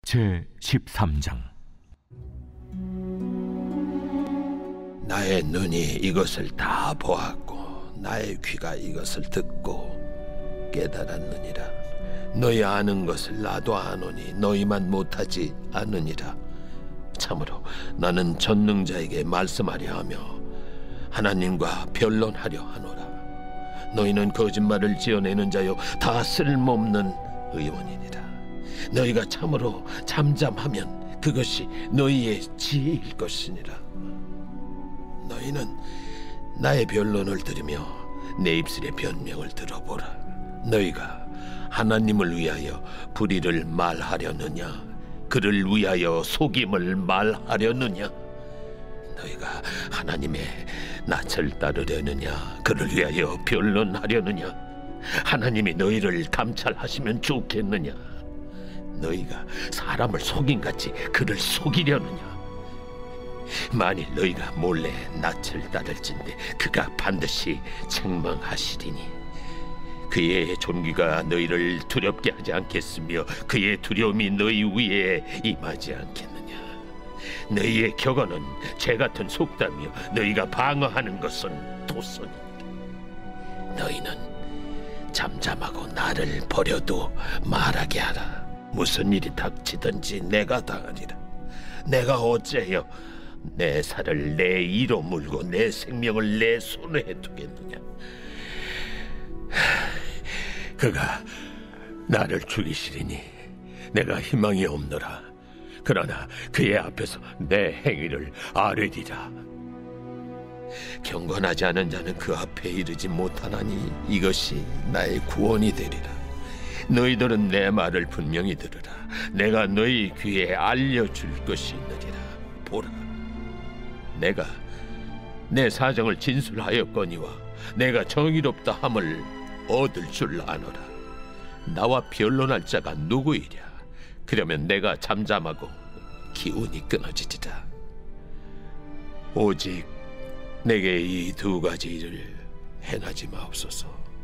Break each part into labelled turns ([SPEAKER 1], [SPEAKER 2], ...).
[SPEAKER 1] 제13장.
[SPEAKER 2] 나의 눈이 이것을 다 보았고 나의 귀가 이것을 듣고 깨달았느니라. 너희 아는 것을 나도 아노니 너희만 못하지 않느니라. 참으로 나는 전능자에게 말씀하려 하며 하나님과 변론하려 하노라. 너희는 거짓말을 지어내는 자요 다 쓸모없는 의원이니라. 너희가 참으로 잠잠하면 그것이 너희의 지혜일 것이니라. 너희는 나의 변론을 들으며 내 입술의 변명을 들어보라. 너희가 하나님을 위하여 불의를 말하려느냐, 그를 위하여 속임을 말하려느냐? 너희가 하나님의 낯을 따르려느냐, 그를 위하여 변론하려느냐? 하나님이 너희를 감찰하시면 좋겠느냐? 너희가 사람을 속임같이 그를 속이려느냐? 만일 너희가 몰래 낯을 따를진대 그가 반드시 책망하시리니 그의 존귀가 너희를 두렵게 하지 않겠으며 그의 두려움이 너희 위에 임하지 않겠느냐? 너희의 격언은 죄같은 속담이요 너희가 방어하는 것은 도선이니라. 너희는 잠잠하고 나를 버려도 말하게 하라. 무슨 일이 닥치든지 내가 당하리라. 내가 어째여 내 살을 내 이로 물고 내 생명을 내 손에 두겠느냐? 그가 나를 죽이시리니 내가 희망이 없노라. 그러나 그의 앞에서 내 행위를 아뢰리라. 경건하지 않은 자는 그 앞에 이르지 못하나니 이것이 나의 구원이 되리라. 너희들은 내 말을 분명히 들으라. 내가 너희 귀에 알려줄 것이 있느니라. 보라, 내가 내 사정을 진술하였거니와 내가 정의롭다 함을 얻을 줄 아노라. 나와 변론할 자가 누구이랴? 그러면 내가 잠잠하고 기운이 끊어지리라. 오직 내게 이 두 가지 일을 행하지 마옵소서.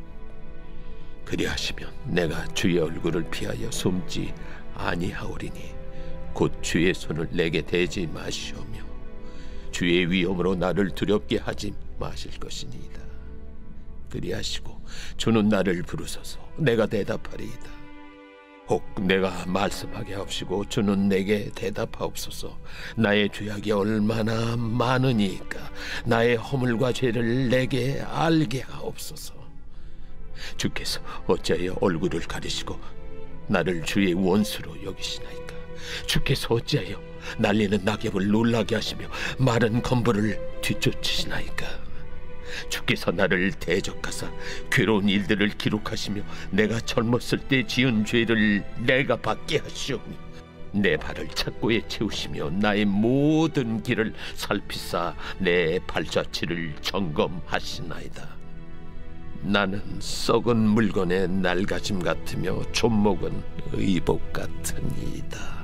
[SPEAKER 2] 그리하시면 내가 주의 얼굴을 피하여 숨지 아니하오리니 곧 주의 손을 내게 대지 마시오며 주의 위엄으로 나를 두렵게 하지 마실 것이니이다. 그리하시고 주는 나를 부르소서. 내가 대답하리이다. 혹 내가 말씀하게 하옵시고 주는 내게 대답하옵소서. 나의 죄악이 얼마나 많으니까 나의 허물과 죄를 내게 알게 하옵소서. 주께서 어찌하여 얼굴을 가리시고 나를 주의 원수로 여기시나이까? 주께서 어찌하여 날리는 낙엽을 놀라게 하시며 마른 건물을 뒤쫓으시나이까? 주께서 나를 대적하사 괴로운 일들을 기록하시며 내가 젊었을 때 지은 죄를 내가 받게 하시오니 내 발을 착고에 채우시며 나의 모든 길을 살피사 내 발자취를 점검하시나이다. 나는 썩은 물건의 낡아짐 같으며 촌목은 의복 같으니이다.